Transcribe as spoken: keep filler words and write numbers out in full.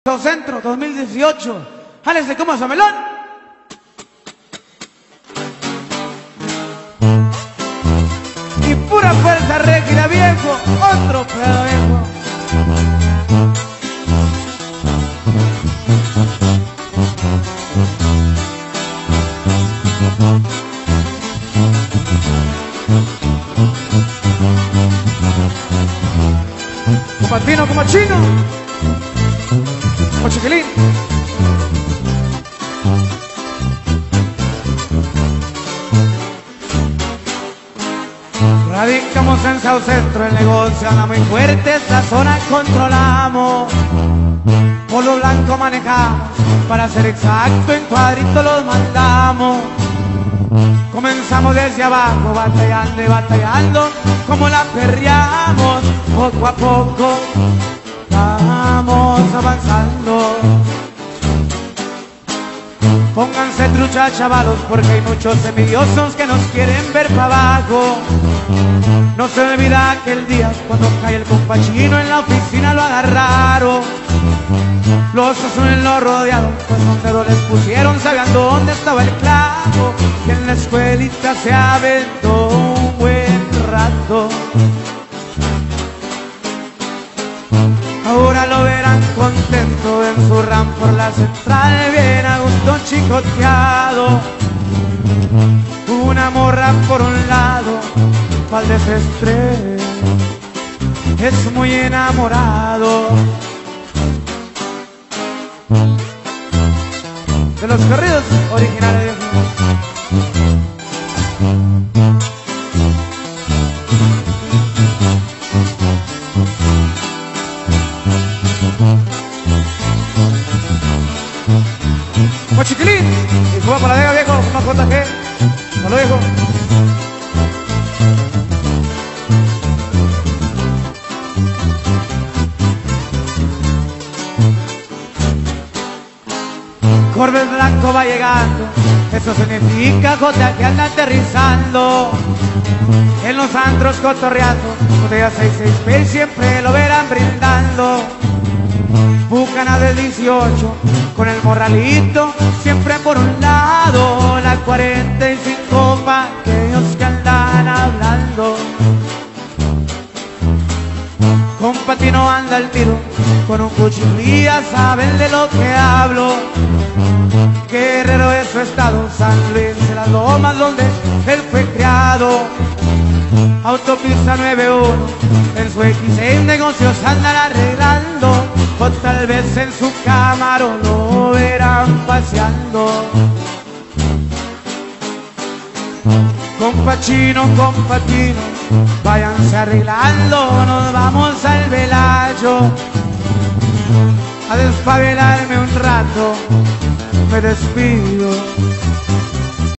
Centro dos mil dieciocho. Jálese como Samelón. Y pura fuerza rígida, viejo. Otro pedo, viejo. Como pino, como chino. Como chiquilín. Radicamos en South Centro, el negocio anda muy fuerte, esta zona controlamos. Polo blanco manejamos, para ser exacto, en cuadrito los mandamos. Comenzamos desde abajo, batallando y batallando, como la perreamos, poco a poco vamos avanzando. Pónganse trucha, chavalos, porque hay muchos envidiosos que nos quieren ver para abajo. No se olvida aquel día cuando cae el compa chino en la oficina, lo agarraron. Los azules lo rodearon, pues un dedo les pusieron, sabían dónde estaba el clavo. Y en la escuelita se aventó un buen rato. Ahora lo verán contento en su ram por la central, bien a gusto chicoteado. Una morra por un lado, pa'l desestrés, es muy enamorado. De los corridos originales. Como chiquilín, y suba para la vega, viejo, una cuenta que, no lo dijo. Corvette blanco va llegando, eso significa Jota que anda aterrizando. En los antros cotorreando, botella seis seis P siempre lo verán brindando. Bucana del dieciocho, con el morralito, siempre por un lado. La cuarenta y cinco pa' aquellos que andan hablando. Con Patino anda el tiro, con un cuchillo ya saben de lo que hablo. Guerrero es su estado, San Luis de las Lomas donde él fue criado. Autopista nueve uno, en su equis seis negocios andan arreglando. O tal vez en su Camaro lo verán paseando. Compa chino, compa chino, váyanse arreglando, nos vamos al Velayo a despabilarme un rato. Me despido.